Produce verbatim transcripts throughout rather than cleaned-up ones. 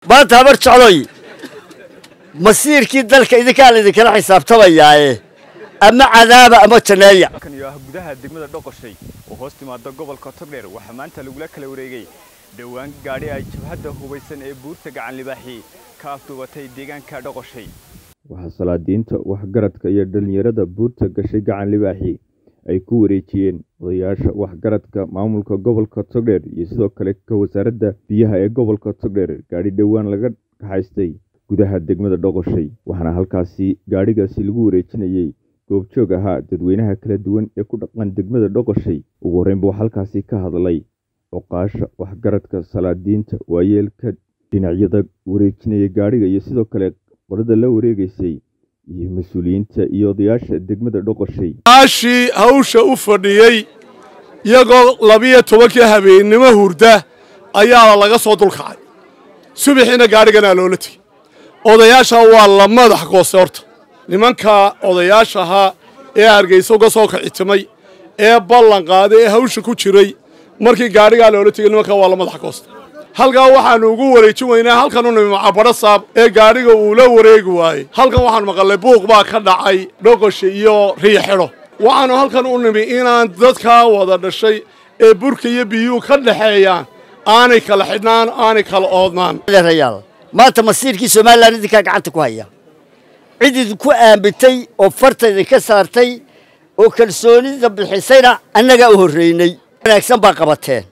maanta habar jecloy masiirkii dalka idinkaa idinkala xisaabtamayaaye ama cadaaba ama janeeya kan iyo ah gudaha degmada Dhoqoshay oo hoos timaada gobolka Togdheer waxa maanta lagu kala wareegay dhawaan gaari ay jabhada hubeysan ee buurta gacan libaaxi ka afduubatay deegaanka Dhoqoshay waxa salaadiinta waxgaradka iyo dhalinyarada buurta gashay gacan libaaxi ay ku wareejiyeen odayaasha waxgaradka maamulka gobolka Togdheer iyo sidoo kale ka wasaaradda biyaha ee gobolka Togdheer gaari dhawaan laga haystay gudaha degmada Dhoqoshay waxaana halkaasi gaarigaasi lagu wareejinayay goobjoog ahaa dadweynaha kala duwan ee ku dhaqan degmada Dhoqoshay ugu horeynba waxa halkaasi ka hadlay oqaasha waxgaradka salaadiinta waayeelka dhinacyada wareejinaya gaariga iyo sidoo kale qorada la wareegaysay iyo mas'uuliyiinta iyo odayaasha degmada Dhoqoshay aashi hawsha u fadhiyay iyagoo laba iyo toban habeenimo hurda ayaa laga soo dulkacay subaxina gaarigana loola tagay odayaasha waa la madax goostay horta nimanka odayaasha ahaa ee Hargeysa uga soo kicitimay ee ballan qaaday ee hawsha ku jiray markii gaariga loola tagay nimanka waa la madax goostay halka waxaan ugu wareejin weynaa halkan uu macabara saab ee gaariga uu la wareegi waayay halkan waxaan maqalay buuq baa ka dhacay Dhoqoshay iyo riixiro waxaan halkan u nimi inaan dadka wada dhashay ee burka iyo biyuu ka dhaxeeyaan aanay kala xidhnaan aanay kala oodnaan reeyaal maanta masiirkii Soomaaliland idinka gacanta ku haya cid ku aambitay oo fartayda ka saartay oo kalsoonida bixisayna annaga u horeynay wanaagsan baa qabateen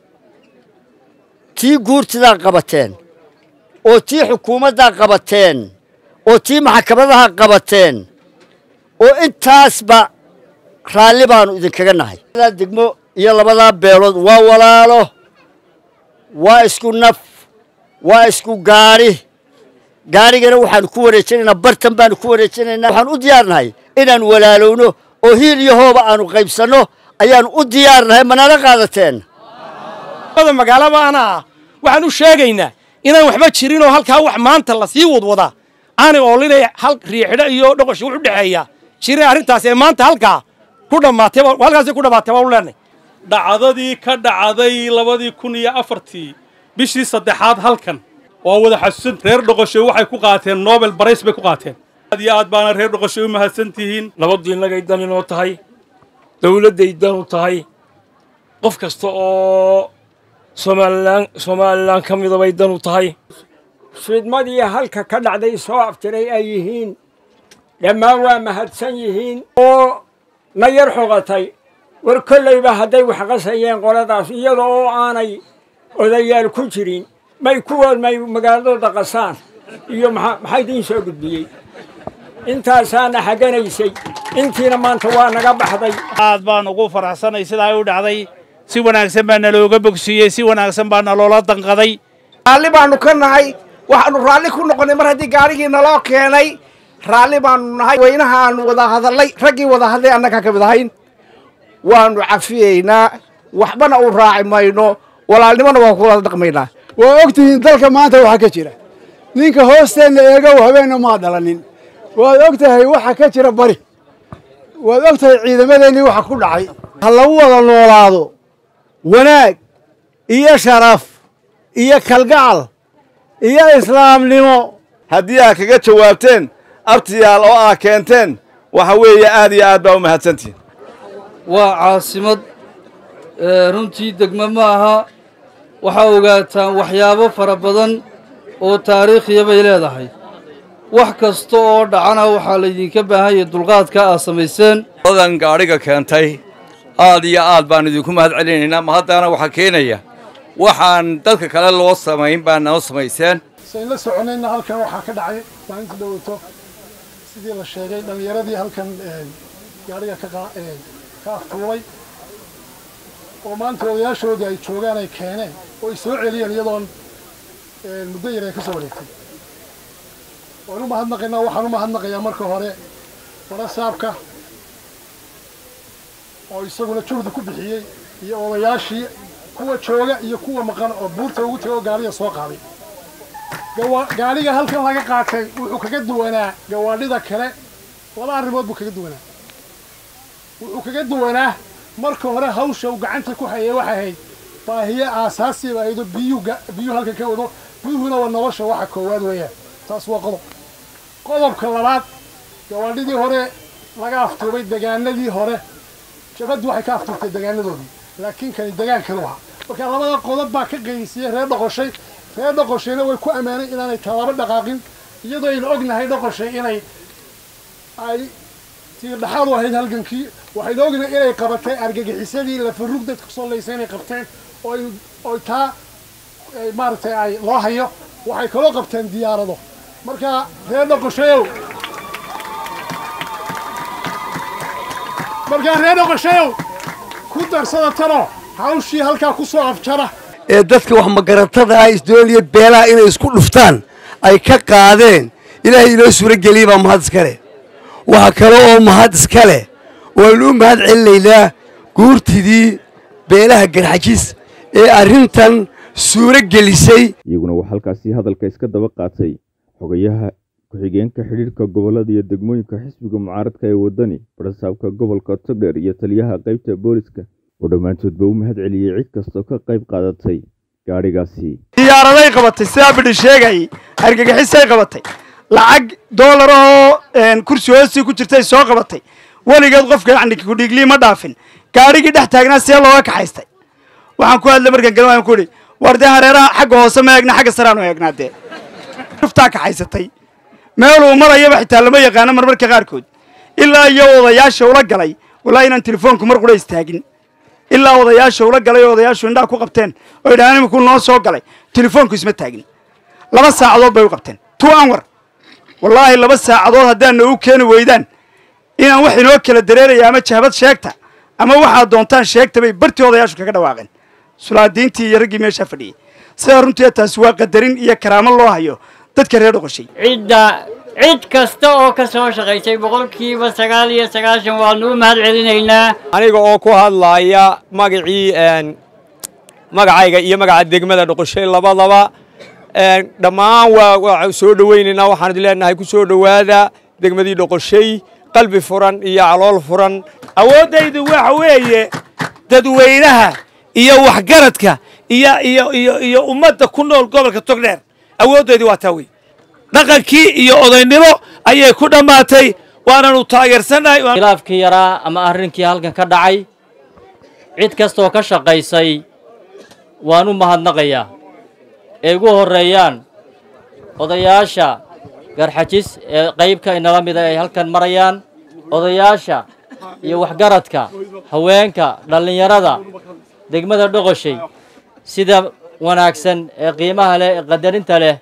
tii guurtida qabateen oo tii xukuumadda qabateen oo tii maxkamadaha qabateen oo intaasba raali baanu idinkaga nahay degmo iyo labada beelood waa walaalo waa isku naf waa isku gaari gaarigana waxaan ku wareejinaynaa bartan baan ku wareejinaynaa waxaan u diyaarnahay inaan walaalowno oo hiil iyo hooba aanu qaybsano ayaan u diyaarnahay manala qaadateen wada magaalada ana waxaan u sheegaynaa inaan waxba jirin oo halka wax maanta la sii wadwada aan oolinay hal riixida iyo Dhoqoshay wuxuu dhaxeeya jiray arintaas ee maanta halka ku dhamaatay halkaas ku dhamaatay waa u leenay dhacdadii ka dhacday labadii kun iyo afartii bishii saddexaad halkan waa wada xasuusin reer Dhoqoshay waxay ku qaateen Nobel Prize bay ku qaateen aad iyo aad baana reer Dhoqoshay u mahadsantihiin nabadii naga idan inoo tahay dawladda idan u tahay qof kasta oo Soomaaliland Soomaaliland kamid ah idan u tahay fidmadii halka ka dhacday soo aftiray ay yihiin dhammaan waa mahadsan yihiin oo ma yar xoqatay war kollayba hadday wax qasayeen qoladaas iyadoo oo aanay odayaal ku jirin may kuwan may magaalada qasaan iyo maxay diin soo gudbiyay intaasana xaganaysay intiina maanta waa naga baxday aad baan ugu faraxsanay sida ay u dhacday si wanaagsan baa nalooga bogsiyay si wanaagsan baa naloola danqaday raalli baanu ka nahay waxaanu raalli ku noqonay mar haddii gaarigii naloo keenay raalli baanu nahay weynaha aanu wada hadalay raggii wada hadlay annaga ka mid ahayn waanu cafiyeynaa waxbana u raaci mayno walaalnimana waa ku wada dhaqmaynaa waa ogtihiin dalka maanta waxa ka jira ninka hoosteena eego habeena ma dhalanin waad ogtahay waxa ka jira bari waad ogtahay ciidamadeennii waxa ku dhacay ha lagu wada noolaado wanaag iyo sharaf iyo kalgacal iyo islaamnimo haddii aad kaga jawaabteen abtiyaal oo aad keenteen waxa weeye aad iyo aad baa u mahadsantihiin waa caasimad runtii degmo ma aha waxaa ogaataan waxyaabo fara badan oo taariikhiya bay leedahay wax kasta oo dhacana waxaa laydinka baahan yahay dulqaadka aad samayseen odan gaariga keentay aad iyo aad baan idinku mahad celinaynaa ma haddana waxa keenaya waxaan dadka kale loo samayn baa noo samayseen sayn la soconayna halkan waxaa ka dhacay maalinta dhawaato sidii la sheegay dhalinyaradii halkan gaariga ka ka aftuulay oo maanta odayaashoodii ay joogaan ay keeneen oo ay soo celiyeen iyadoon muddo yar ay ka soo wareegtay waan u mahadnaqaynaa waxaan u mahadnaqayaa marka hore warasaabka oo isaguna juhdi ku bixiyey iyo odayaashii kuwa jooga iyo kuwa maqan oo buurta ugu tagay oo gaariga soo qaaday gaariga halkan laga qaatay wuxuu kaga duwanaa gawaadhida kale laba arrimood buu kaga duwanaa wuxuu kaga duwanaa marka hore hawsha uu gacanta ku hayay waxay ahayd baahiye aasaasi ah aydo biyu biyu halkan ka wado biyuhuna waa nolosha waxa koowaad weeyaan taas waa qodob qodobka labaad gawaadhidii hore laga aftuubay deegaanadii hore jabadu waxay ka aftuubtay deegaanadoodii laakiin kan deegaan kale waxa marka labada qodob baa ka qeysiyay reer Dhoqoshay reer Dhoqoshayna way ku amaanay inaanay talaabo dhaqaaqin iyadoo ay ognahay Dhoqoshay inay ay tii dhaxal u ahayd halgankii waxay ognahay inay qabatay argagixisadii la faruug dadka soo leysay inay qabteen oo oo taa maartay ay loo hayo waxay kala qabteen diyaarado marka reer Dhoqoshay marka reer Dhoqoshay ku darsada tano hawshii halka ku soo afjara ee dadka wax magaratada ah isdooliye beelaha inay isku dhuftaan ay ka qaadeen ilaahay inoo suura geliyay baa mahad iskale waxa kale oo mahad iskale oo loo mahad celiyaa guurtidii beelaha garxajis ee arrintan suura gelisay iyaguna waxa halkaasi hadalka iska daba qaatay xogayaha ku-xigeenka xiriirka gobolada iyo degmooyinka xisbiga mucaaradka ee wadani barsaabka gobolka Togdheer iyo taliyaha qaybta booliska oo dhamaantoodba u mahad celiyay cid kasta oo ka qayb qaadatay gaarigaasi diyaaraday qabatay saabidi sheegay argagixisay qabatay lacag dollar oo kursi hoosi ku jirtay soo qabatay waligeed qofka yacni ku dhigli ma dhaafin gaarigii dhex taagnaa si looga kaxaystay waxaan ku hadlay markan galmaan ku dhig warda hareeraha xagga hoose ma eegna xagga saraan oo eegnaade rufta kaxaysatay meel uu marayaba xitaa lama yaqaan marmarka qaarkood ilaa iyo odayaasha ula galay walaa inaan telefoonku mar qura istaagin ilaa odayaasha ula galay odayaashu indhaha ku qabteen oo idhaanimo ku noo soo galay telefoonku isma taagin laba saacadood bay u qabteen two hour wallahi laba saacadood haddaan u keeni weydaan inaan wax inoo kala dareeraya ama jahbad sheegta ama waxa doontaan sheegta bay bartii odayaashu kaga dhawaaqeen sulaadiintii iyo raggii meesha fadhiyay sida runtii taas waa qadarin iyo karaamo loo hayo dadka reer Dhoqoshay cidda cid kasta oo ka soo shaqeysay boqolkiiba sagaal iyo sagaashan waanu mahad celinaynaa aniga oo ku hadlaaya magacii een magacayga iyo magaca degmada Dhoqoshay labadaba een dhamaan waa soo dhaweynayna waxaan ilaahay ku soo dhawaada degmadii Dhoqoshay qalbi furan iyo calool furan awoodaydu waxa weeye dadweynaha iyo waxgaradka iyo iyo iyo iyo ummadda ku nool gobolka Togdheer awoodaydu waa taaway dhaqankii iyo odaynimo ayay ku dhamaatay waananu taageersanahay khilaafkii yaraa ama arrinkii halkan ka dhacay cid kasta oo ka shaqaysay waan u mahadnaqayaa ee ugu horeeyaan odayaasha garxajis ee qaybka inala mid ah ay halkan marayaan odayaasha iyo waxgaradka haweenka dhalinyarada degmada Dhoqoshay sida wanaagsan ee qiimaha leh ee qadarinta leh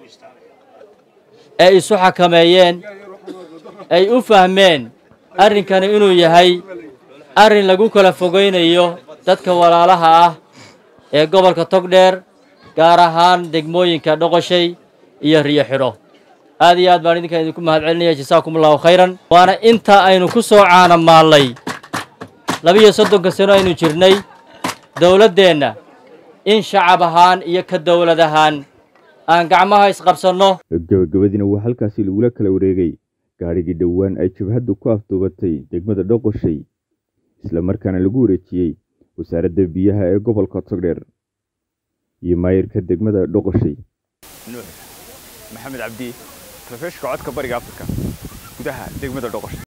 ay isu xakameeyeen ay u fahmeen arrinkani inuu yahay arrin lagu kala fogeynayo dadka walaalaha ah ee gobolka Togdheer gaar ahaan degmooyinka Dhoqoshay iyo Riyo Xidho aad iyo aad baan idinka idinku mahad celinayaa jazaakumullahu khayran waana inta aynu ku soo caanamaalay laba iyo soddon sano aynu jirnay dawladdeena in shacab ahaan iyo ka dawlad ahaan aan gacmaha isqabsano gabagabadina waa halkaasi lagu kala wareegay gaarigii dhawaan ay jabhadu ku afduubatay degmada Dhoqoshay isla markaana lagu wareejiyay wasaaradda biyaha ee gobolka Togdheer iyo maayirka degmada Dhoqoshay nuux maxamed cabdi telefishka codka bariga Afrika gudaha degmada Dhoqoshay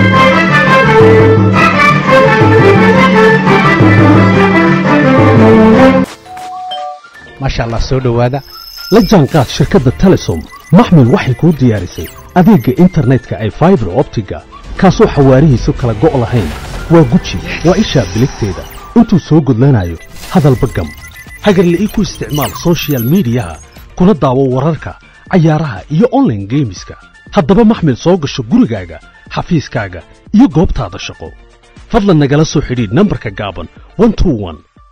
masha Allah soo dhawaada la jaanqaad shirkadda Telesom maxmil waxay ku diyaarisay adeegga internetka ay fiber optiga kaasoo xawaarihiisu kala go' lahayn waa guji waa isha biligteeda intuu soo gudlanayo hadalba gam hagarle ii ku isticmaal social media kuna daawo wararka cayaaraha iyo online gameska haddaba maxmil soo gasho gurigaaga xafiiskaaga iyo goobtaada shaqo fadlan nagala soo xidhiidh nambarka gaaban one two one